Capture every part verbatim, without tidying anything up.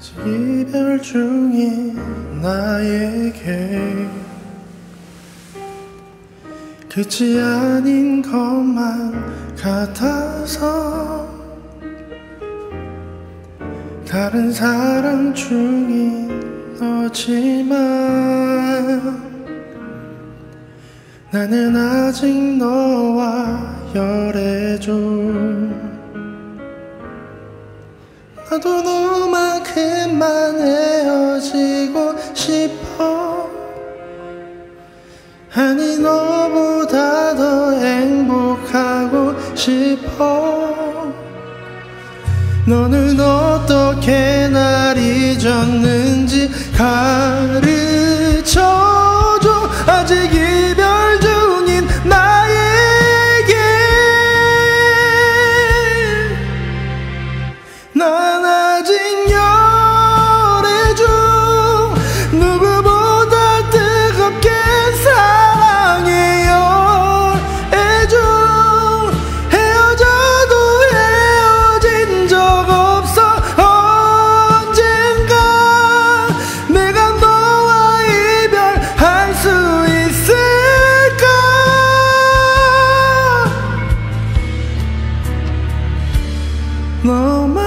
이별 중인 나에게 끝이 아닌 것만 같아서 다른 사랑 중인 너지만 나는 아직 너와 열애중 나도 너만큼만 헤어지고 싶어 아니 너보다 더 행복하고 싶어 너는 어떻게 날 잊었는지 가르쳐줘 아직 이별 중인 나에게 난 아직 열애 중 누구보다 뜨겁게 사랑해 열애 중 헤어져도 헤어진 적 없어 언젠가 내가 너와 이별할 수 있을까 너만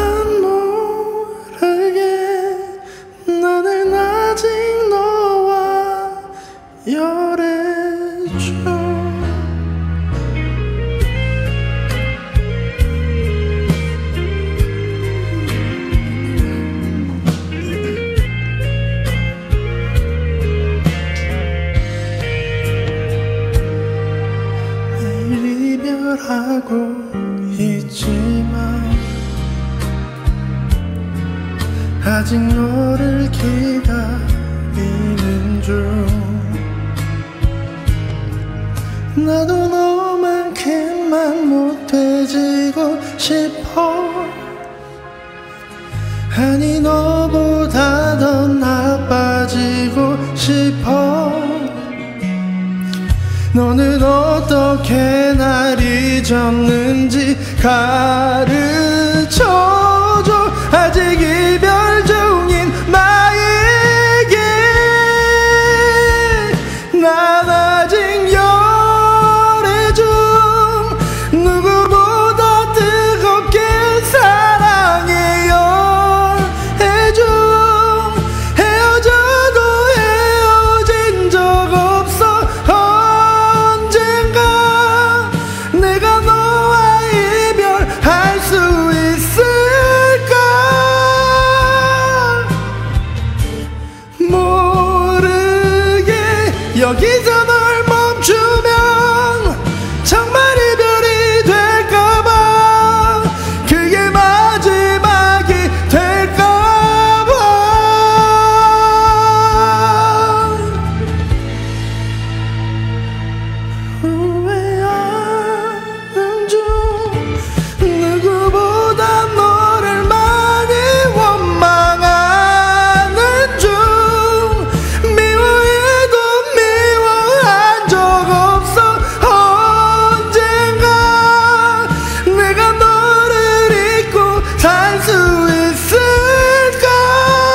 나는 아직 너와 열애 중 매일 이별하고 있지만 아직 너를 기다리는 중 나도 너만큼만 못해지고 싶어 아니 너보다 더 나빠지고 싶어 너는 어떻게 날 잊었는지 가르쳐줘 아직 이별 중인 나에게 난 아직 열애 중 누구보다 뜨겁게 사랑해 열애 중 헤어져도 헤어진 적 없어 언젠가 내가 너와 이별할 수 있을 여기서 널 멈추면 정말 이별이 될까봐 그게 마지막이 될까봐 후회하는 중 누구보다 너를 많이 원망하는 중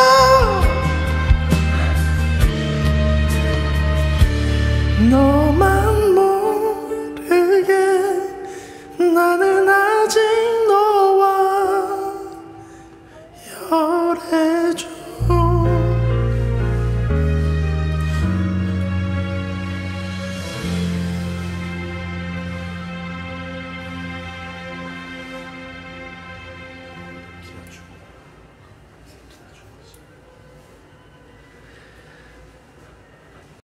너만